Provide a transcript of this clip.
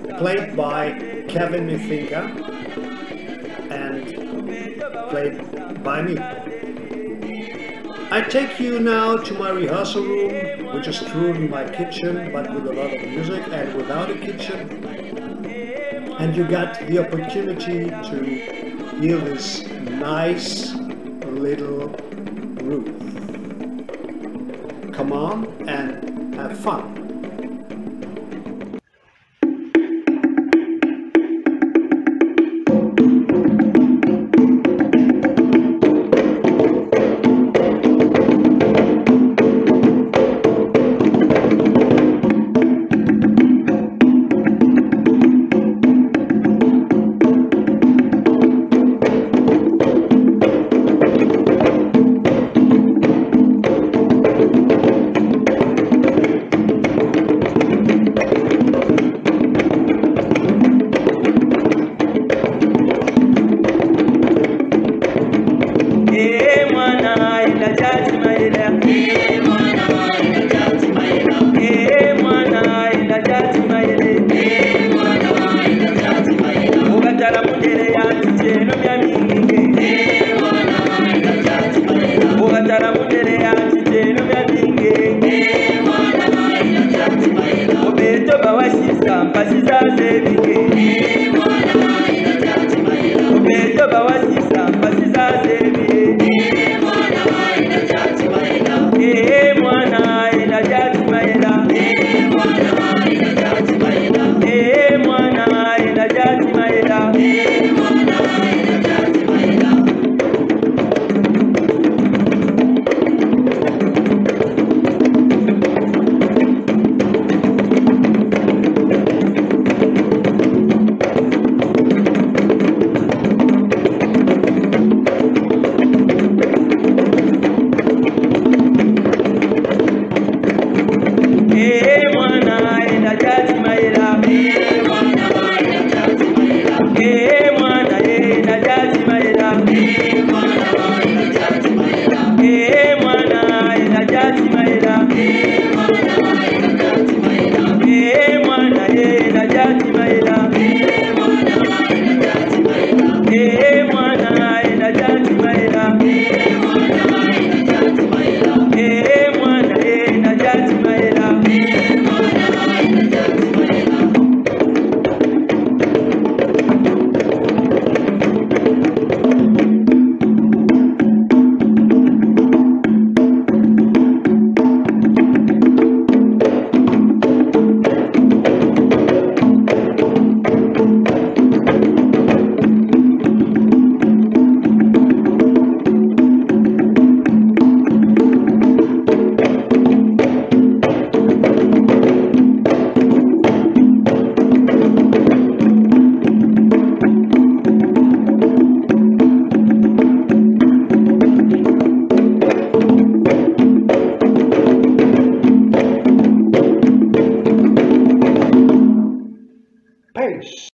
played by MFINKA and played by me. I take you now to my rehearsal room, which is truly my kitchen, but with a lot of music and without a kitchen. And you got the opportunity to hear this nice little groove. Come on and have fun. Hey,